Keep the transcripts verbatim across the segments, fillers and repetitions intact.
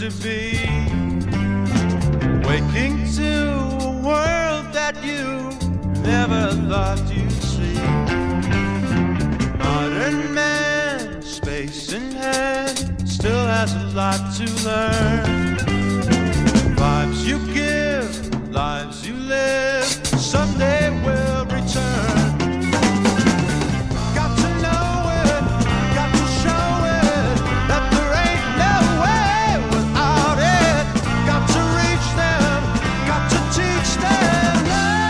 to be. Waking to a world that you never thought you'd see. Modern man, space in hand, still has a lot to learn. Vibes you give, lives you live, someday will return. Got to know it, got to show it, that there ain't no way without it. Got to reach them, got to teach them love.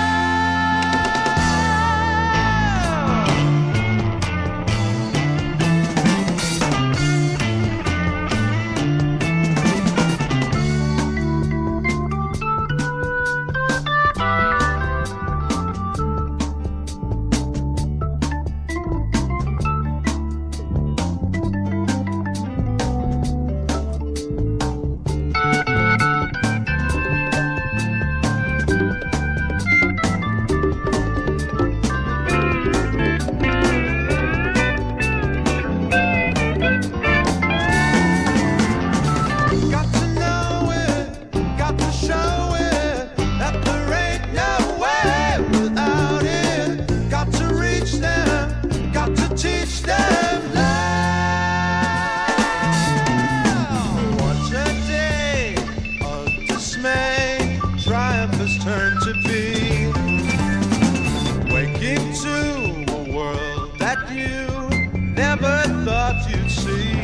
Turn to be waking to a world that you never thought you'd see.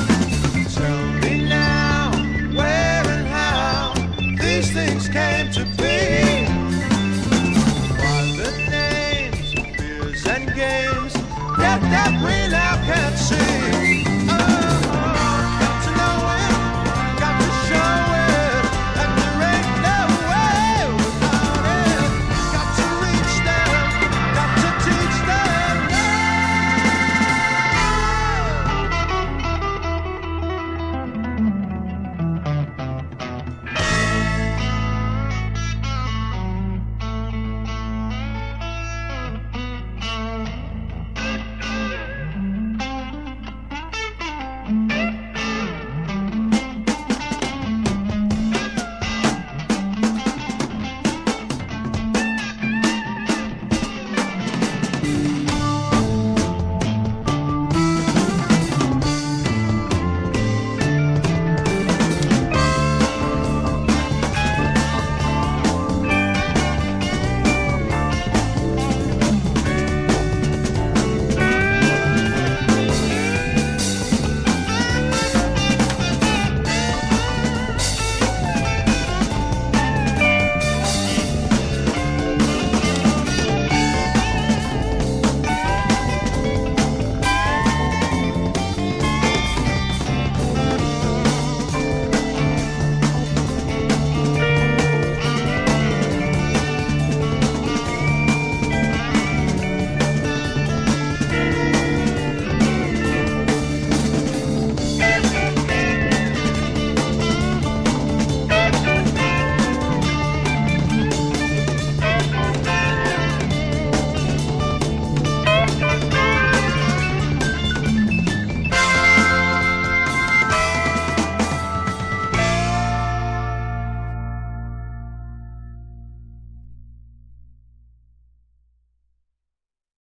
Tell me now where and how these things came to be.